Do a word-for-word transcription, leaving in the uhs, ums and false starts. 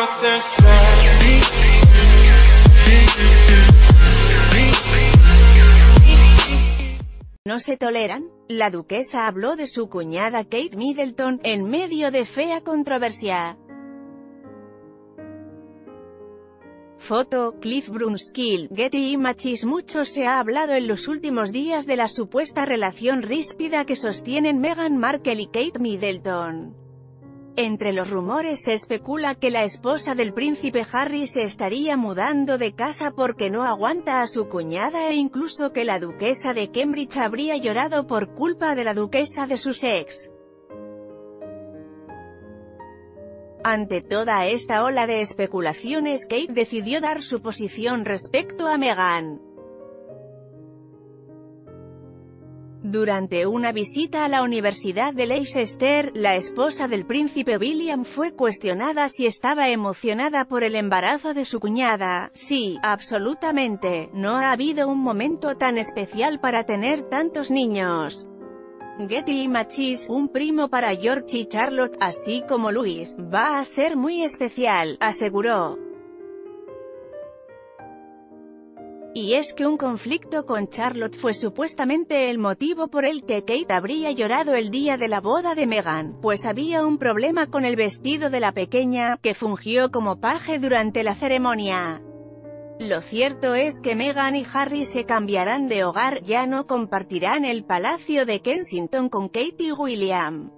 ¿No se toleran? La duquesa habló de su cuñada Kate Middleton, en medio de fea controversia. Foto, Cliff Brunskill, Getty Images. Mucho se ha hablado en los últimos días de la supuesta relación ríspida que sostienen Meghan Markle y Kate Middleton. Entre los rumores se especula que la esposa del príncipe Harry se estaría mudando de casa porque no aguanta a su cuñada e incluso que la duquesa de Cambridge habría llorado por culpa de la duquesa de Sussex. Ante toda esta ola de especulaciones, Kate decidió dar su posición respecto a Meghan. Durante una visita a la Universidad de Leicester, la esposa del príncipe William fue cuestionada si estaba emocionada por el embarazo de su cuñada. Sí, absolutamente, no ha habido un momento tan especial para tener tantos niños. Getty Images, un primo para George y Charlotte, así como Louis, va a ser muy especial, aseguró. Y es que un conflicto con Charlotte fue supuestamente el motivo por el que Kate habría llorado el día de la boda de Meghan, pues había un problema con el vestido de la pequeña, que fungió como paje durante la ceremonia. Lo cierto es que Meghan y Harry se cambiarán de hogar, ya no compartirán el Palacio de Kensington con Kate y William.